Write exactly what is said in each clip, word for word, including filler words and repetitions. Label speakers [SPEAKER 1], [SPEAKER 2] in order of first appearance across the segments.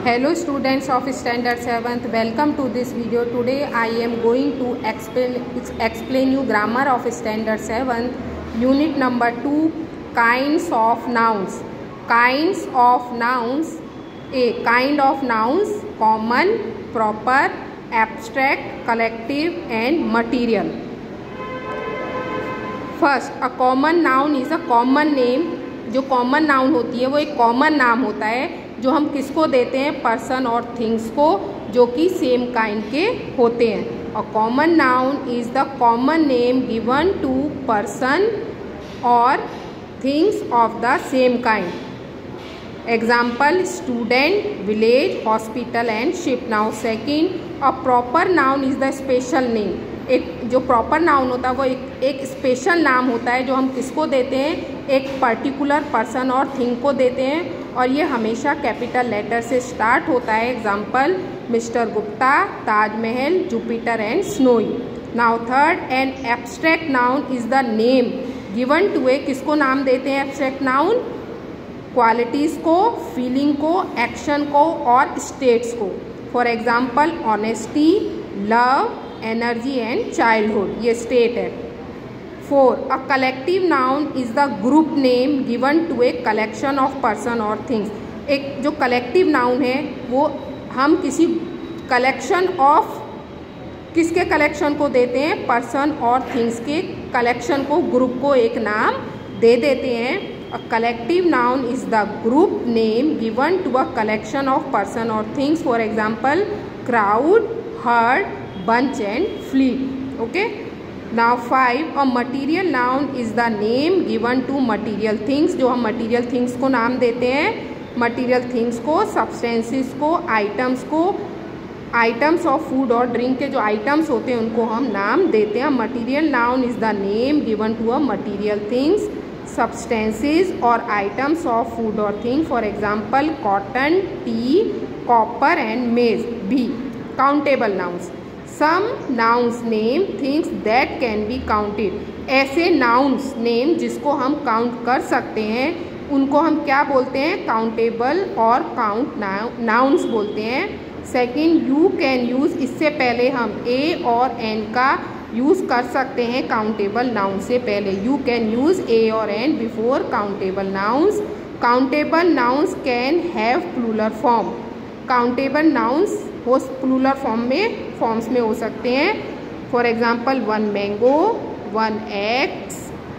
[SPEAKER 1] Hello students of standard seventh, welcome to this video. Today I am going to explain explain you grammar of standard seventh, unit number two, kinds of nouns. Kinds of nouns. A kind of nouns: common, proper, abstract, collective and material. First, a common noun is a common name. जो common noun होती है वो एक common नाम होता है जो हम किसको देते हैं, पर्सन और थिंग्स को, जो कि सेम काइंड के होते हैं. A common noun is the common name given to person और things of the same kind. Example: student, village, hospital and ship. Now second, a proper noun is the special name. एक जो proper noun होता है वो एक एक special नाम होता है जो हम किसको देते हैं, एक पर्टिकुलर पर्सन और थिंग को देते हैं, और ये हमेशा कैपिटल लेटर से स्टार्ट होता है. Example: mister Gupta, Taj Mahal, Jupiter and snowy. Now third, an abstract noun is the name given to a. किसको नाम देते हैं एब्स्ट्रैक्ट नाउन? क्वालिटीज़ को, फीलिंग को, एक्शन को और स्टेट्स को. For example: honesty, love, energy and childhood. ये स्टेट है. Four, a collective noun is the group name given to a collection of person और थिंग्स. एक जो कलेक्टिव नाउन है वो हम किसी कलेक्शन ऑफ, किसके कलेक्शन को देते हैं, पर्सन और थिंग्स के कलेक्शन को, ग्रुप को एक नाम दे देते हैं. A collective noun is the group name given to a collection of person और things. For example: crowd, herd, bunch and fleet. Okay, now five, a material noun is the name given to material things. जो हम material things को नाम देते हैं, material things को, substances को, items को, items of food और drink के जो items होते हैं उनको हम नाम देते हैं. material noun is the name given to a material things, substances और items of food or thing. For example: cotton, tea, copper and maize. B, countable nouns. Some nouns name things that can be counted. ऐसे nouns name जिसको हम count कर सकते हैं उनको हम क्या बोलते हैं, countable और count nouns बोलते हैं. Second, you can use. इससे पहले हम a और n का यूज़ कर सकते हैं countable noun से पहले. You can use a और n before countable nouns. Countable nouns can have plural form. Countable nouns वो प्लूरल फॉर्म में फॉर्म्स में हो सकते हैं. For example: one mango, one ox,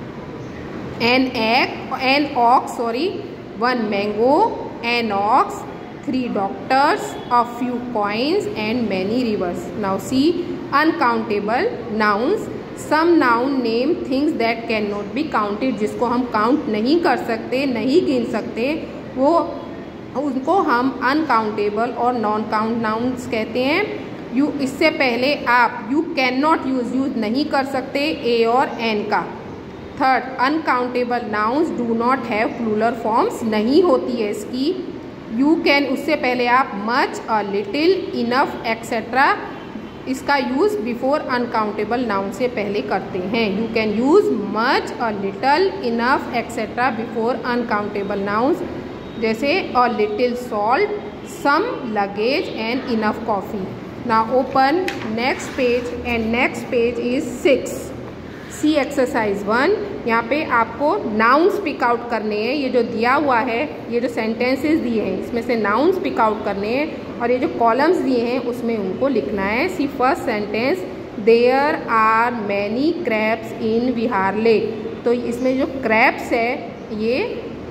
[SPEAKER 1] an egg an ox sorry one mango, an ox, three doctors, a few coins and many rivers. Now see, uncountable nouns. Some noun name things that can not be counted. जिसको हम count नहीं कर सकते, नहीं गिन सकते, वो उनको हम अनकाउंटेबल और नॉन काउंट नाउन्स कहते हैं. यू इससे पहले आप you can not use use नहीं कर सकते ए और एन का. Third, uncountable nouns do not have plural forms. नहीं होती है इसकी. यू कैन, उससे पहले आप much, a little, enough etcetera, इसका यूज़ बिफोर अनकाउंटेबल नाउन से पहले करते हैं. You can use much, a little, enough etcetera before uncountable nouns, जैसे a little salt, some luggage and enough coffee. Now open next page and next page is six. See exercise one. यहाँ पे आपको nouns pick out करने हैं. ये जो दिया हुआ है, ये जो सेंटेंसेस दिए हैं इसमें से नाउन्स पिक आउट करने हैं और ये जो कॉलम्स दिए हैं उसमें उनको लिखना है. See first sentence: there are many crabs in Vihar Lake. तो इसमें जो क्रैब्स है ये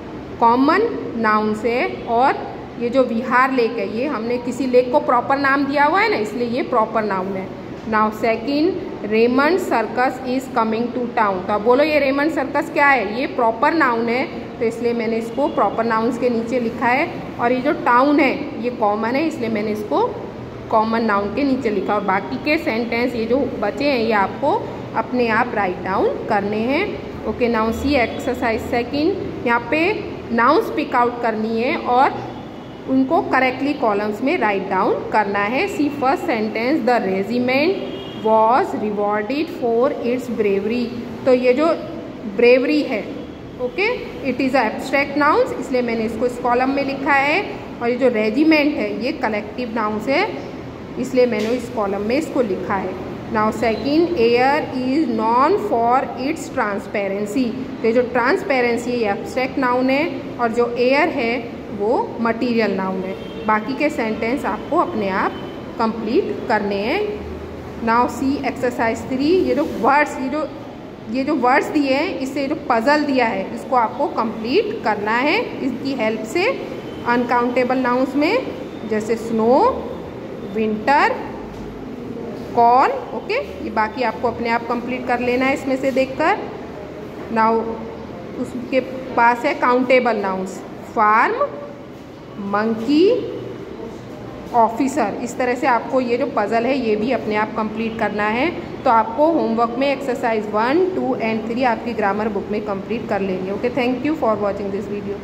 [SPEAKER 1] कॉमन नाउन से, और ये जो विहार लेक है ये हमने किसी लेक को प्रॉपर नाम दिया हुआ है ना, इसलिए ये प्रॉपर नाउन है. Now second, Raymond circus is coming to town. तो अब बोलो ये रेमंड सर्कस क्या है, ये प्रॉपर नाउन है, तो इसलिए मैंने इसको प्रॉपर नाउन्स के नीचे लिखा है. और ये जो टाउन है ये कॉमन है, इसलिए मैंने इसको कॉमन नाउन के नीचे लिखा. और बाकी के सेंटेंस ये जो बचे हैं ये आपको अपने आप राइट डाउन करने हैं. Okay, now see exercise second. यहाँ पे नाउन्स पिक आउट करनी है और उनको करेक्टली कॉलम्स में राइट डाउन करना है. See first sentence: the regiment was rewarded for its bravery. तो ये जो ब्रेवरी है, okay, it is a abstract nouns, इसलिए मैंने इसको इस कॉलम में लिखा है. और ये जो रेजिमेंट है ये कलेक्टिव नाउन्स है, इसलिए मैंने इस कॉलम में इसको लिखा है। Now second, air is known for its transparency. तो ये जो ट्रांसपेरेंसी है ये एब्स्ट्रैक्ट नाउन है और जो एयर है वो मटीरियल नाउन है। बाकी के सेंटेंस आपको अपने आप कंप्लीट करने हैं। नाउ सी एक्सरसाइज थ्री, ये जो वर्ड्स ये जो ये जो वर्ड्स दिए हैं इससे जो पजल दिया है इसको आपको कंप्लीट करना है इसकी हेल्प से। अनकाउंटेबल नाउन्स में जैसे स्नो, विंटर, कॉल, ओके, ये बाकी आपको अपने आप कंप्लीट कर लेना है इसमें से देखकर। नाउ उसके पास है countable nouns, farm, monkey, officer. इस तरह से आपको ये जो पज़ल है ये भी अपने आप कंप्लीट करना है। तो आपको होमवर्क में exercise one, two and three आपकी ग्रामर बुक में कंप्लीट कर लेनी है। Okay, thank you for watching this video.